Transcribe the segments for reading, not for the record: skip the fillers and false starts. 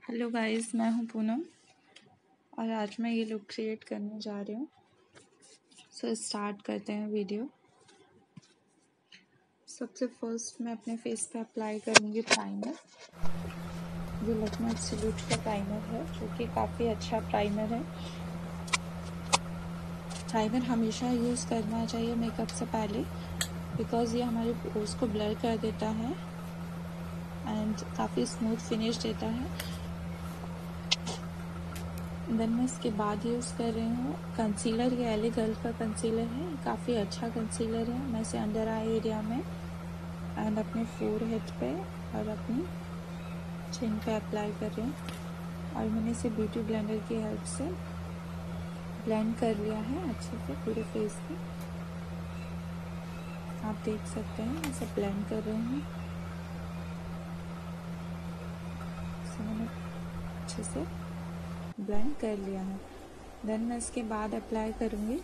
Hello guys, मैं हूं पूनम और आज मैं ये लुक क्रिएट करने जा रही हूँ। सो स्टार्ट करते हैं वीडियो। सबसे फर्स्ट मैं अपने फेस पे अप्लाई करूँगी प्राइमर। ये लखनऊ एब्सोल्यूट का प्राइमर है जो कि काफ़ी अच्छा प्राइमर है। प्राइमर हमेशा यूज़ करना चाहिए मेकअप से पहले, बिकॉज़ ये हमारे पोर्स को ब्लर कर देता है एंड काफ़ी स्मूथ फिनिश देता है। देन मैं इसके बाद यूज़ कर रही हूँ कंसीलर। ये एले गर्ल का कंसीलर है, काफ़ी अच्छा कंसीलर है। मैं इसे अंडर आई एरिया में एंड अपने फोरहेड पे और अपनी चिन पे अप्लाई कर रही हूँ और मैंने इसे ब्यूटी ब्लेंडर की हेल्प से ब्लेंड कर लिया है अच्छे से पूरे फेस पे। आप देख सकते हैं इसे ब्लेंड कर रही हूँ। इसे मैंने अच्छे से ब्लेंड कर लिया है। देन मैं इसके बाद अप्लाई करूँगी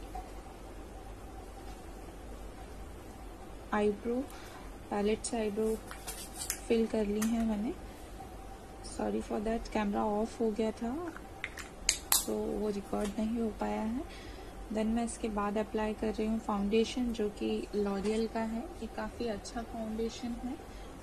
आईब्रो। पैलेट से आईब्रो फिल कर ली है मैंने। Sorry for that, camera off हो गया था तो वो रिकॉर्ड नहीं हो पाया है। देन मैं इसके बाद अप्लाई कर रही हूँ फाउंडेशन, जो कि लॉरियल का है। ये काफ़ी अच्छा फाउंडेशन है,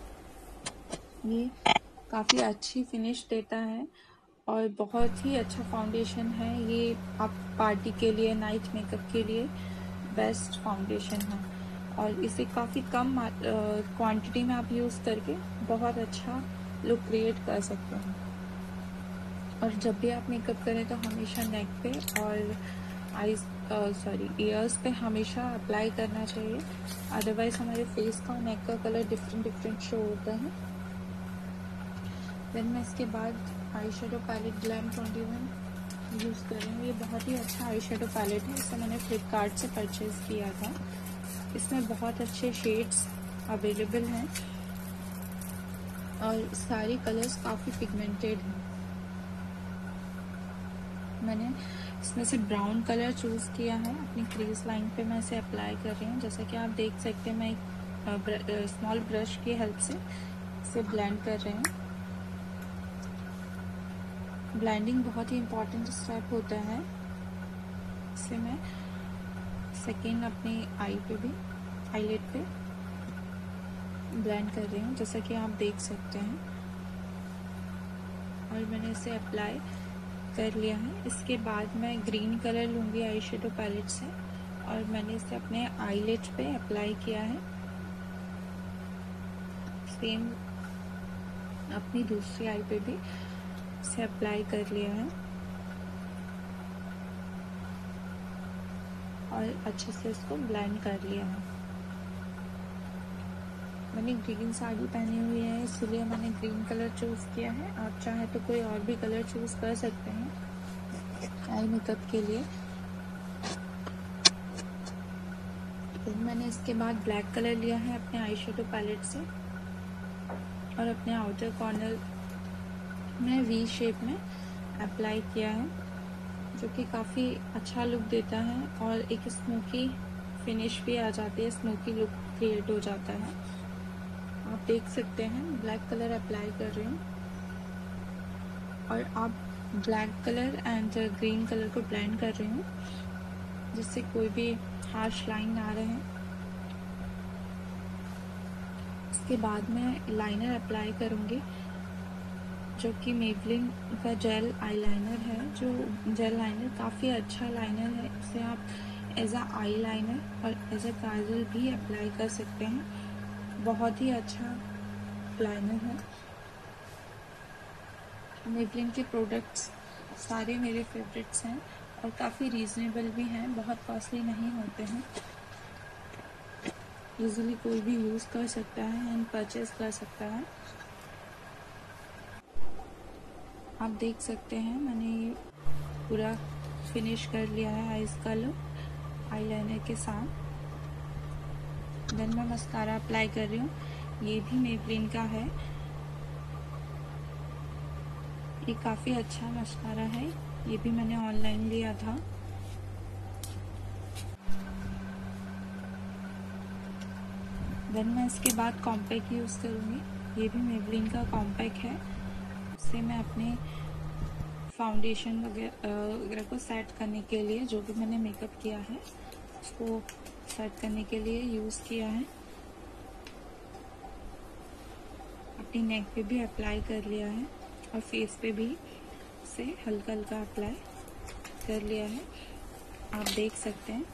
ये काफ़ी अच्छी फिनिश देता है और बहुत ही अच्छा फाउंडेशन है। ये आप पार्टी के लिए, नाइट मेकअप के लिए बेस्ट फाउंडेशन है और इसे काफ़ी कम क्वांटिटी में आप यूज़ करके बहुत अच्छा लुक क्रिएट कर सकते हैं। और जब भी आप मेकअप करें तो हमेशा नेक पे और ईयर्स पे हमेशा अप्लाई करना चाहिए, अदरवाइज हमारे फेस का और नेक का कलर डिफरेंट शो होता है। देन मैं इसके बाद eyeshadow palette glam 21 use कर रही हूँ। ये बहुत ही अच्छा आई शेडो पैलेट है, इसे मैंने फ्लिपकार्ट से परचेज़ किया था। इसमें बहुत अच्छे शेड्स अवेलेबल हैं और सारे कलर्स काफ़ी पिगमेंटेड हैं। मैंने इसमें से ब्राउन कलर चूज़ किया है। अपनी क्रीज लाइन पे मैं इसे अप्लाई कर रही हूँ। जैसा कि आप देख सकते हैं, मैं एक स्मॉल ब्रश की हेल्प से इसे ब्लेंड कर रही हूँ। ब्लेंडिंग बहुत ही इम्पॉर्टेंट स्टेप होता है। इसे मैं सेकेंड अपनी आई पे भी, आईलेट पे ब्लेंड कर रही हूँ, जैसा कि आप देख सकते हैं। और मैंने इसे अप्लाई कर लिया है। इसके बाद मैं ग्रीन कलर लूँगी आई शेडो पैलेट से और मैंने इसे अपने आईलेट पे अप्लाई किया है। सेम अपनी दूसरी आई पे भी इसे अप्लाई कर लिया है और अच्छे से इसको ब्लेंड कर लिया है। मैंने ग्रीन साड़ी पहनी हुई है, इसलिए मैंने ग्रीन कलर चूज़ किया है। आप चाहे तो कोई और भी कलर चूज़ कर सकते हैं आई मेकअप के लिए। फिर मैंने इसके बाद ब्लैक कलर लिया है अपने आई शेडो पैलेट से और अपने आउटर कॉर्नर में वी शेप में अप्लाई किया है, जो कि काफ़ी अच्छा लुक देता है और एक स्मोकी फिनिश भी आ जाती है, स्मोकी लुक क्रिएट हो जाता है। आप देख सकते हैं ब्लैक कलर अप्लाई कर रही हूँ और आप black colour and green colour को ब्लेंड कर रही हूँ, जिससे कोई भी हार्श लाइन ना रहे। इसके बाद मैं लाइनर अप्लाई करूँगी, जो कि मेबलिन का जेल आईलाइनर है। जो जेल लाइनर काफ़ी अच्छा लाइनर है, इसे आप एज अ आई लाइनर और एज अ काजल भी अप्लाई कर सकते हैं। बहुत ही अच्छा लाइनर है। मेबलिन के प्रोडक्ट्स सारे मेरे फेवरेट्स हैं और काफ़ी रीज़नेबल भी हैं, बहुत कॉस्टली नहीं होते हैं। इजीली कोई भी यूज़ कर सकता है एंड परचेज कर सकता है। आप देख सकते हैं मैंने ये पूरा फिनिश कर लिया है आईज का लुक आईलाइनर के साथ। देन मैं मस्कारा अप्लाई कर रही हूँ, ये भी मेबलिन का है। ये काफ़ी अच्छा मस्कारा है, ये भी मैंने ऑनलाइन लिया था। देन मैं इसके बाद कॉम्पैक्ट यूज़ करूँगी, ये भी मेबलिन का कॉम्पैक्ट है से मैं अपने फाउंडेशन वगैरह को सेट करने के लिए, जो भी मैंने मेकअप किया है उसको सेट करने के लिए यूज़ किया है। अपनी नेक पे भी अप्लाई कर लिया है और फेस पे भी से हल्का हल्का अप्लाई कर लिया है, आप देख सकते हैं।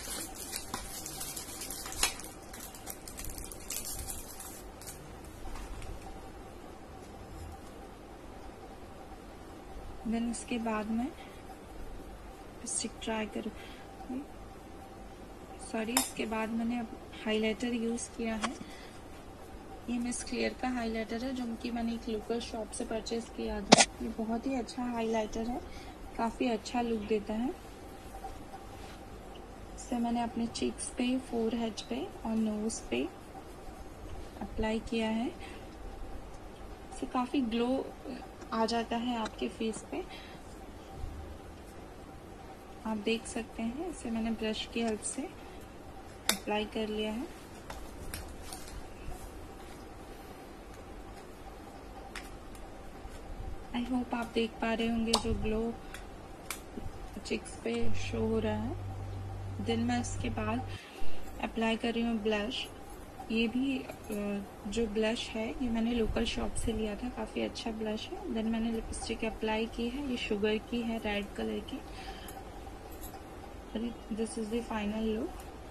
देन इसके बाद में लिपस्टिक ट्राई करूँ, सॉरी, इसके बाद मैंने अब हाइलाइटर यूज़ किया है। ये मिस क्लियर का हाइलाइटर है, जो कि मैंने एक लोकल शॉप से परचेज किया था। ये बहुत ही अच्छा हाइलाइटर है, काफ़ी अच्छा लुक देता है। इसे मैंने अपने चीक्स पे, फोरहेड पे और नोज पे अप्लाई किया है। इससे काफ़ी ग्लो आ जाता है आपके फेस पे, आप देख सकते हैं। इसे मैंने ब्रश की हेल्प से अप्लाई कर लिया है। आई होप आप देख पा रहे होंगे जो ग्लो चिक्स पे शो हो रहा है। देन मैं इसके बाद अप्लाई कर रही हूँ ब्लश। ये भी जो ब्लश है ये मैंने लोकल शॉप से लिया था, काफ़ी अच्छा ब्लश है। देन मैंने लिपस्टिक अप्लाई की है, ये शुगर की है, रेड कलर की। This is the final look.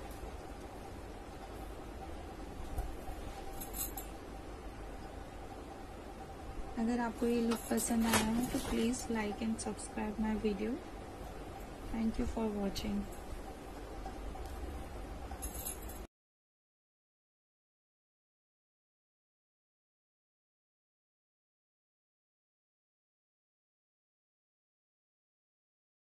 अगर आपको ये लुक पसंद आया है तो please like and subscribe my video. Thank you for watching.